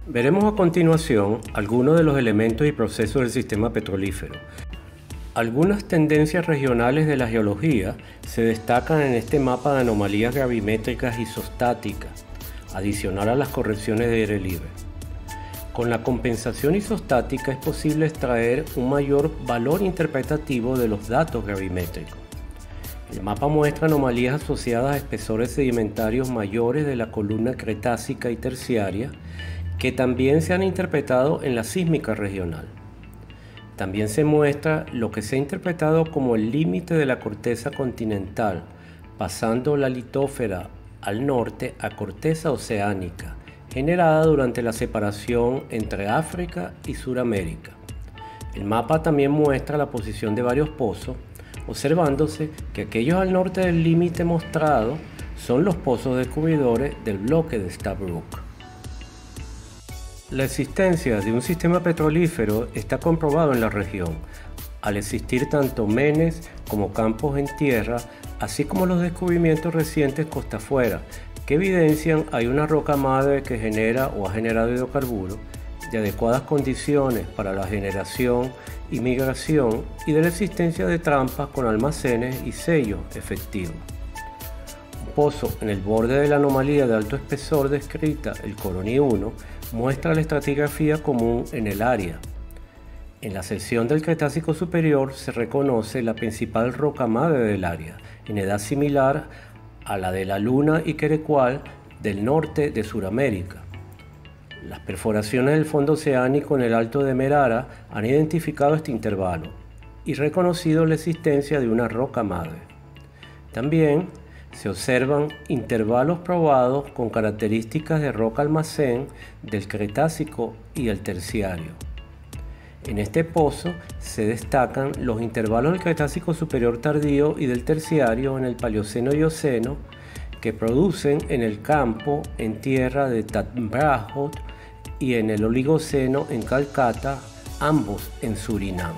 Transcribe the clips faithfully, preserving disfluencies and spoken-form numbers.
Veremos a continuación algunos de los elementos y procesos del sistema petrolífero. Algunas tendencias regionales de la geología se destacan en este mapa de anomalías gravimétricas isostáticas, adicional a las correcciones de aire libre. Con la compensación isostática es posible extraer un mayor valor interpretativo de los datos gravimétricos. El mapa muestra anomalías asociadas a espesores sedimentarios mayores de la columna cretácica y terciaria que también se han interpretado en la sísmica regional. También se muestra lo que se ha interpretado como el límite de la corteza continental, pasando la litósfera al norte a corteza oceánica, generada durante la separación entre África y Suramérica. El mapa también muestra la posición de varios pozos, observándose que aquellos al norte del límite mostrado son los pozos descubridores del bloque de Stabroek. La existencia de un sistema petrolífero está comprobado en la región, al existir tanto menes como campos en tierra, así como los descubrimientos recientes costa afuera, que evidencian hay una roca madre que genera o ha generado hidrocarburos de adecuadas condiciones para la generación y migración y de la existencia de trampas con almacenes y sellos efectivos. Un pozo en el borde de la anomalía de alto espesor descrita, el Coroní uno, muestra la estratigrafía común en el área. En la sección del Cretácico superior se reconoce la principal roca madre del área, en edad similar a la de la Luna y Querecual del norte de Sudamérica. Las perforaciones del fondo oceánico en el Alto de Merara han identificado este intervalo y reconocido la existencia de una roca madre. También se observan intervalos probados con características de roca almacén del Cretácico y el Terciario. En este pozo se destacan los intervalos del Cretácico superior tardío y del Terciario en el Paleoceno y Eoceno que producen en el campo en tierra de Tatnbráhot y en el Oligoceno en Calcata, ambos en Surinam.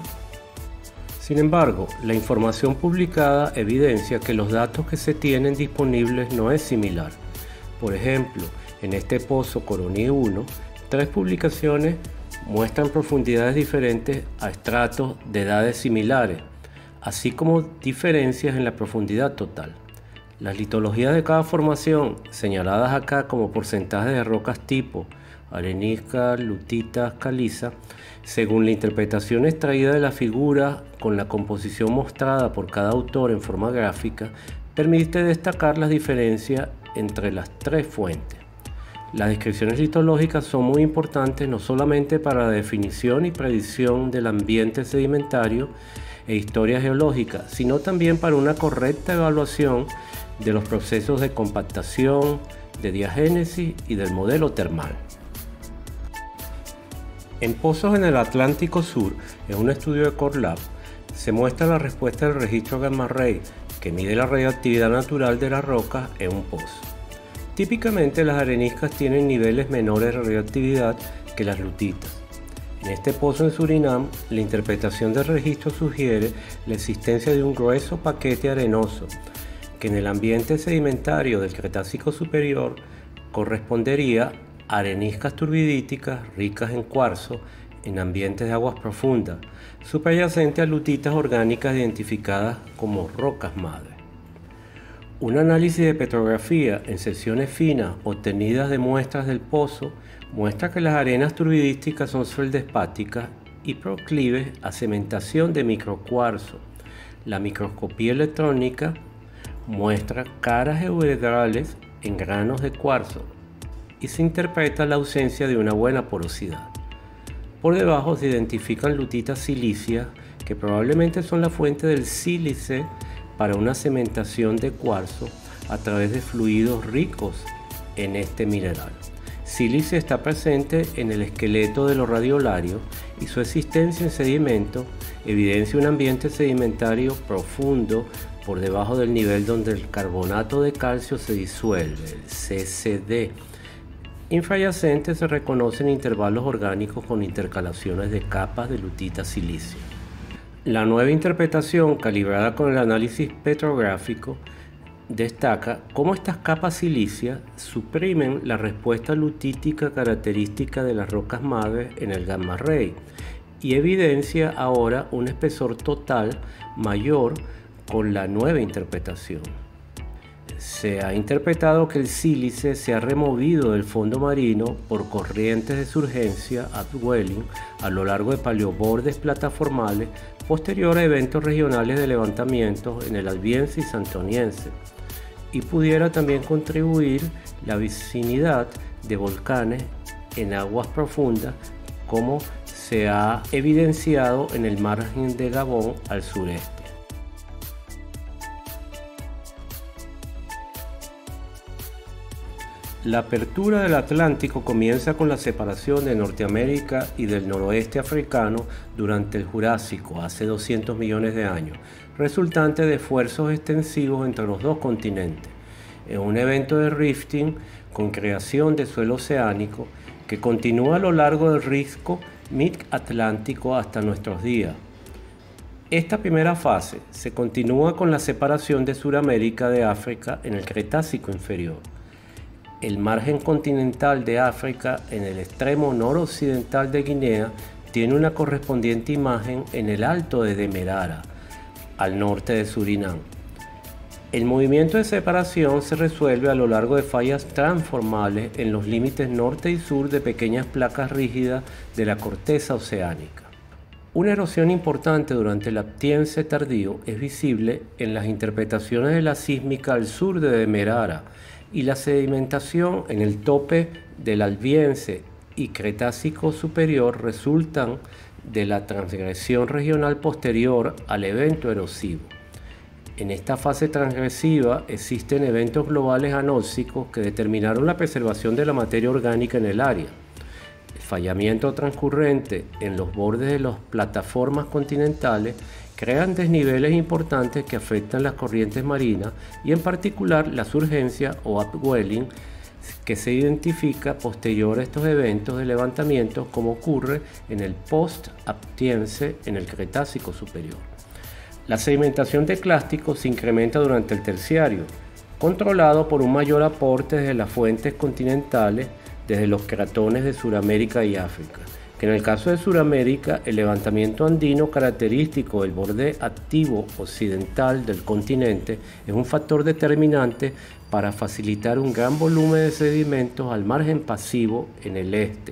Sin embargo, la información publicada evidencia que los datos que se tienen disponibles no es similar. Por ejemplo, en este pozo Coroní uno, tres publicaciones muestran profundidades diferentes a estratos de edades similares, así como diferencias en la profundidad total. Las litologías de cada formación, señaladas acá como porcentajes de rocas tipo arenisca, lutita, caliza, según la interpretación extraída de la figura con la composición mostrada por cada autor en forma gráfica, permite destacar las diferencias entre las tres fuentes. Las descripciones litológicas son muy importantes no solamente para la definición y predicción del ambiente sedimentario e historia geológica, sino también para una correcta evaluación de los procesos de compactación, de diagénesis y del modelo termal. En pozos en el Atlántico Sur, en un estudio de Corelab, se muestra la respuesta del registro gamma ray, que mide la radioactividad natural de las rocas en un pozo. Típicamente las areniscas tienen niveles menores de radioactividad que las lutitas. En este pozo en Surinam, la interpretación del registro sugiere la existencia de un grueso paquete arenoso, que en el ambiente sedimentario del Cretácico superior correspondería a areniscas turbidíticas ricas en cuarzo en ambientes de aguas profundas, subyacente a lutitas orgánicas identificadas como rocas madre. Un análisis de petrografía en secciones finas obtenidas de muestras del pozo muestra que las arenas turbidísticas son feldespáticas y proclives a cementación de microcuarzo. La microscopía electrónica muestra caras geohedrales en granos de cuarzo y se interpreta la ausencia de una buena porosidad. Por debajo se identifican lutitas silíceas que probablemente son la fuente del sílice para una cementación de cuarzo a través de fluidos ricos en este mineral. Sílice está presente en el esqueleto de los radiolarios y su existencia en sedimento evidencia un ambiente sedimentario profundo por debajo del nivel donde el carbonato de calcio se disuelve, el C C D. Infrayacente se reconocen intervalos orgánicos con intercalaciones de capas de lutita silicio. La nueva interpretación, calibrada con el análisis petrográfico, destaca cómo estas capas silíceas suprimen la respuesta lutítica característica de las rocas madres en el gamma ray y evidencia ahora un espesor total mayor con la nueva interpretación. Se ha interpretado que el sílice se ha removido del fondo marino por corrientes de surgencia upwelling a lo largo de paleobordes plataformales posterior a eventos regionales de levantamientos en el Albiense y Santoniense, y pudiera también contribuir la vicinidad de volcanes en aguas profundas, como se ha evidenciado en el margen de Gabón al sureste. La apertura del Atlántico comienza con la separación de Norteamérica y del noroeste africano durante el Jurásico, hace doscientos millones de años, resultante de esfuerzos extensivos entre los dos continentes, en un evento de rifting con creación de suelo oceánico que continúa a lo largo del risco mid-atlántico hasta nuestros días. Esta primera fase se continúa con la separación de Suramérica de África en el Cretácico inferior. El margen continental de África en el extremo noroccidental de Guinea tiene una correspondiente imagen en el Alto de Demerara, al norte de Surinam. El movimiento de separación se resuelve a lo largo de fallas transformales en los límites norte y sur de pequeñas placas rígidas de la corteza oceánica. Una erosión importante durante el Aptiense tardío es visible en las interpretaciones de la sísmica al sur de Demerara, y la sedimentación en el tope del Albiense y Cretácico superior resultan de la transgresión regional posterior al evento erosivo. En esta fase transgresiva existen eventos globales anóxicos que determinaron la preservación de la materia orgánica en el área. El fallamiento transcurrente en los bordes de las plataformas continentales crean desniveles importantes que afectan las corrientes marinas y en particular la surgencia o upwelling, que se identifica posterior a estos eventos de levantamiento, como ocurre en el post-aptiense en el Cretácico superior. La sedimentación de clástico se incrementa durante el terciario, controlado por un mayor aporte desde las fuentes continentales, desde los cratones de Sudamérica y África, que en el caso de Sudamérica, el levantamiento andino característico del borde activo occidental del continente es un factor determinante para facilitar un gran volumen de sedimentos al margen pasivo en el este.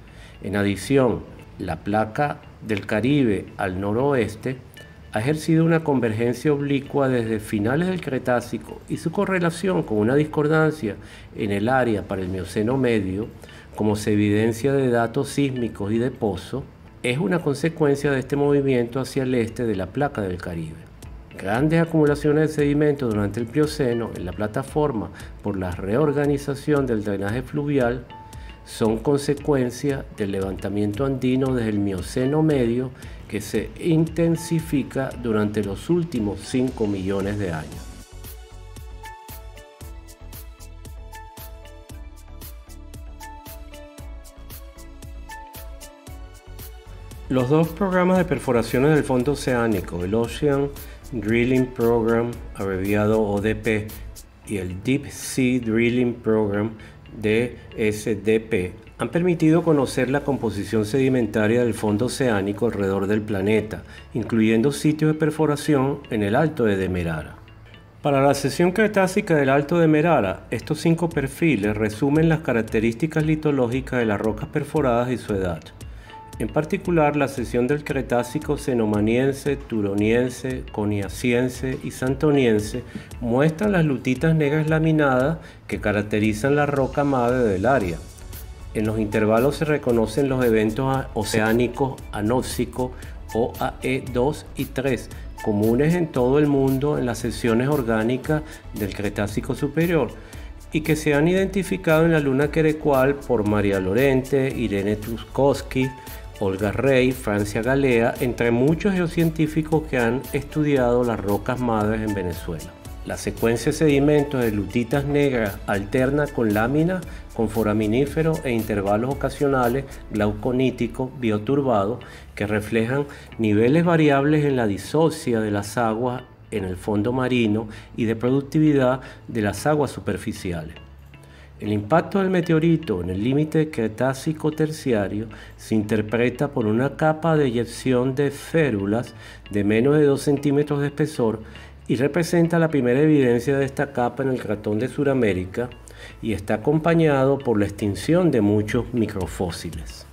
En adición, la placa del Caribe al noroeste ha ejercido una convergencia oblicua desde finales del Cretácico, y su correlación con una discordancia en el área para el Mioceno medio, como se evidencia de datos sísmicos y de pozo, es una consecuencia de este movimiento hacia el este de la placa del Caribe. Grandes acumulaciones de sedimentos durante el Plioceno en la plataforma por la reorganización del drenaje fluvial son consecuencia del levantamiento andino desde el Mioceno medio, que se intensifica durante los últimos cinco millones de años. Los dos programas de perforaciones del fondo oceánico, el Ocean Drilling Program, abreviado O D P, y el Deep Sea Drilling Program, D S D P, han permitido conocer la composición sedimentaria del fondo oceánico alrededor del planeta, incluyendo sitios de perforación en el Alto de Demerara. Para la sección cretácica del Alto de Demerara, estos cinco perfiles resumen las características litológicas de las rocas perforadas y su edad. En particular, la sección del Cretácico cenomaniense, turoniense, coniaciense y santoniense muestran las lutitas negras laminadas que caracterizan la roca madre del área. En los intervalos se reconocen los eventos oceánicos anóxicos O A E dos y tres, comunes en todo el mundo en las secciones orgánicas del Cretácico superior, y que se han identificado en la luna Querecual por María Lorente, Irene Truskowski, Olga Rey, Francia Galea, entre muchos geocientíficos que han estudiado las rocas madres en Venezuela. La secuencia de sedimentos de lutitas negras alterna con láminas con foraminíferos e intervalos ocasionales glauconíticos bioturbados que reflejan niveles variables en la disocia de las aguas en el fondo marino y de productividad de las aguas superficiales. El impacto del meteorito en el límite Cretácico-Terciario se interpreta por una capa de eyección de férulas de menos de dos centímetros de espesor y representa la primera evidencia de esta capa en el cratón de Sudamérica y está acompañado por la extinción de muchos microfósiles.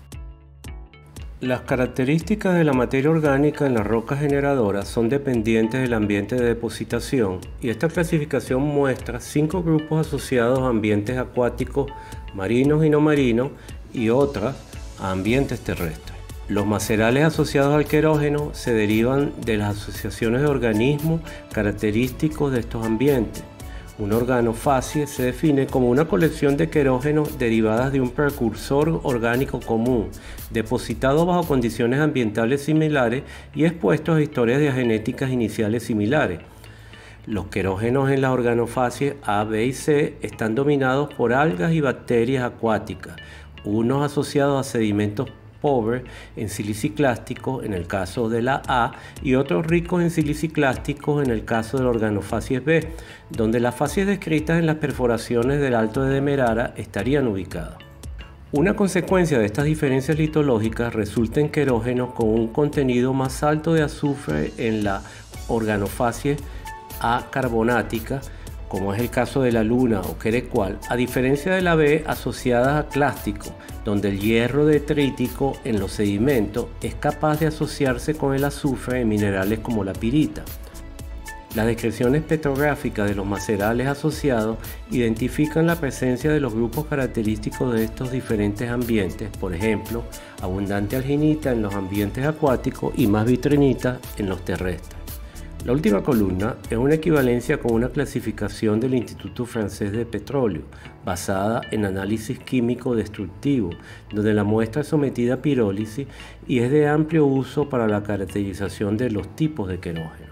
Las características de la materia orgánica en las rocas generadoras son dependientes del ambiente de depositación y esta clasificación muestra cinco grupos asociados a ambientes acuáticos, marinos y no marinos y otras a ambientes terrestres. Los macerales asociados al querógeno se derivan de las asociaciones de organismos característicos de estos ambientes. Un organofácie se define como una colección de querógenos derivadas de un precursor orgánico común, depositado bajo condiciones ambientales similares y expuestos a historias diagenéticas iniciales similares. Los querógenos en las organofácies A, B y C están dominados por algas y bacterias acuáticas, unos asociados a sedimentos pobres en siliciclásticos en el caso de la A y otros ricos en siliciclásticos en el caso de la organofácies B, donde las facies descritas en las perforaciones del Alto de Demerara estarían ubicadas. Una consecuencia de estas diferencias litológicas resulta en querógenos con un contenido más alto de azufre en la organofácies A carbonática, como es el caso de la luna o querecual, a diferencia de la B asociada a clástico, donde el hierro detrítico en los sedimentos es capaz de asociarse con el azufre en minerales como la pirita. Las descripciones petrográficas de los macerales asociados identifican la presencia de los grupos característicos de estos diferentes ambientes, por ejemplo, abundante alginita en los ambientes acuáticos y más vitrinita en los terrestres. La última columna es una equivalencia con una clasificación del Instituto Francés de Petróleo, basada en análisis químico destructivo, donde la muestra es sometida a pirólisis y es de amplio uso para la caracterización de los tipos de querógeno.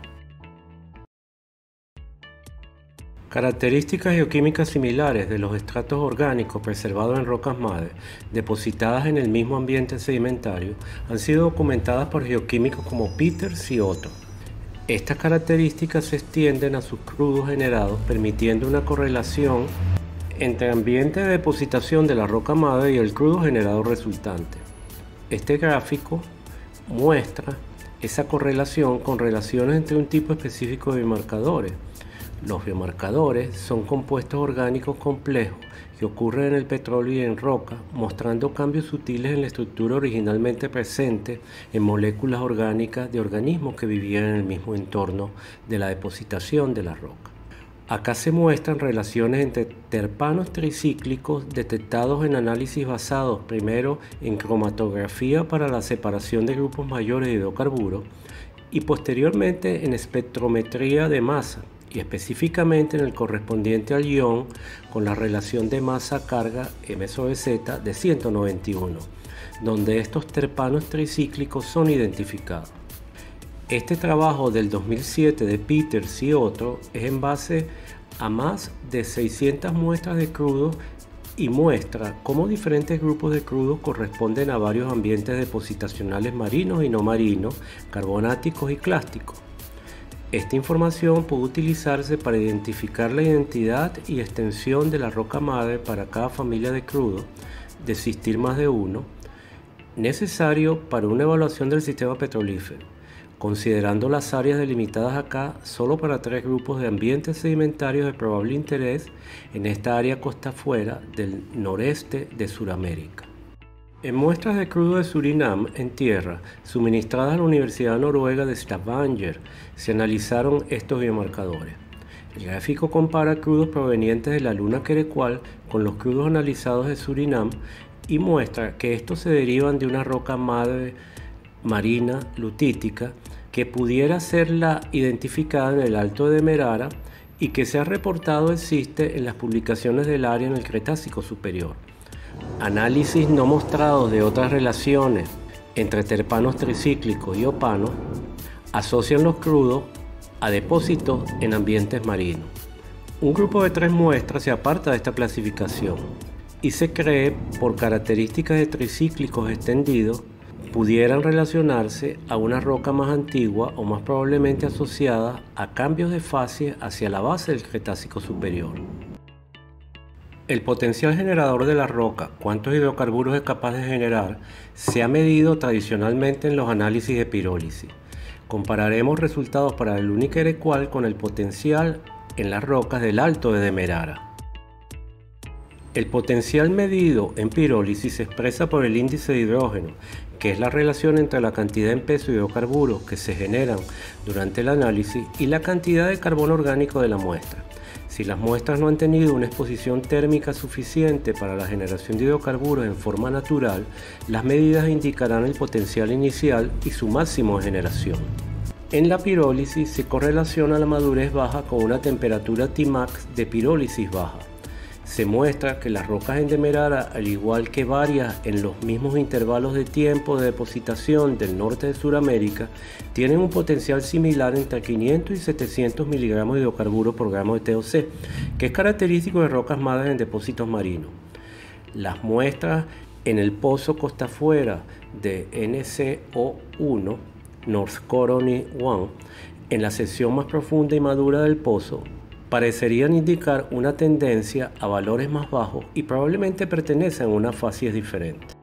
Características geoquímicas similares de los estratos orgánicos preservados en rocas madre, depositadas en el mismo ambiente sedimentario, han sido documentadas por geoquímicos como Peters y otros. Estas características se extienden a sus crudos generados, permitiendo una correlación entre ambiente de depositación de la roca madre y el crudo generado resultante. Este gráfico muestra esa correlación con relaciones entre un tipo específico de biomarcadores. Los biomarcadores son compuestos orgánicos complejos que ocurren en el petróleo y en roca, mostrando cambios sutiles en la estructura originalmente presente en moléculas orgánicas de organismos que vivían en el mismo entorno de la depositación de la roca. Acá se muestran relaciones entre terpanos tricíclicos detectados en análisis basados primero en cromatografía para la separación de grupos mayores de hidrocarburos y posteriormente en espectrometría de masa, y específicamente en el correspondiente al ion con la relación de masa-carga M sobre Z de ciento noventa y uno, donde estos terpanos tricíclicos son identificados. Este trabajo del dos mil siete de Peters y otros es en base a más de seiscientas muestras de crudo y muestra cómo diferentes grupos de crudos corresponden a varios ambientes depositacionales marinos y no marinos, carbonáticos y clásticos. Esta información puede utilizarse para identificar la identidad y extensión de la roca madre para cada familia de crudo, de existir más de uno, necesario para una evaluación del sistema petrolífero, considerando las áreas delimitadas acá solo para tres grupos de ambientes sedimentarios de probable interés en esta área costa afuera del noreste de Sudamérica. En muestras de crudo de Surinam en tierra, suministradas a la Universidad Noruega de Stavanger, se analizaron estos biomarcadores. El gráfico compara crudos provenientes de la luna querecual con los crudos analizados de Surinam y muestra que estos se derivan de una roca madre marina lutítica que pudiera ser la identificada en el Alto de Demerara y que se ha reportado existe en las publicaciones del área en el Cretácico superior. Análisis no mostrados de otras relaciones entre terpanos tricíclicos y opanos asocian los crudos a depósitos en ambientes marinos. Un grupo de tres muestras se aparta de esta clasificación y se cree por características de tricíclicos extendidos pudieran relacionarse a una roca más antigua o más probablemente asociada a cambios de fase hacia la base del Cretácico superior. El potencial generador de la roca, cuántos hidrocarburos es capaz de generar, se ha medido tradicionalmente en los análisis de pirólisis. Compararemos resultados para el Unica-Irecual con el potencial en las rocas del Alto de Demerara. El potencial medido en pirólisis se expresa por el índice de hidrógeno, que es la relación entre la cantidad en peso de hidrocarburos que se generan durante el análisis y la cantidad de carbono orgánico de la muestra. Si las muestras no han tenido una exposición térmica suficiente para la generación de hidrocarburos en forma natural, las medidas indicarán el potencial inicial y su máximo de generación. En la pirólisis se correlaciona la madurez baja con una temperatura Tmax de pirólisis baja. Se muestra que las rocas en Demerara, al igual que varias en los mismos intervalos de tiempo de depositación del norte de Sudamérica, tienen un potencial similar entre quinientos y setecientos miligramos de hidrocarburos por gramo de T O C, que es característico de rocas madres en depósitos marinos. Las muestras en el pozo costa afuera de N C O uno, North Colony uno, en la sección más profunda y madura del pozo, parecerían indicar una tendencia a valores más bajos y probablemente pertenecen a una fase diferente.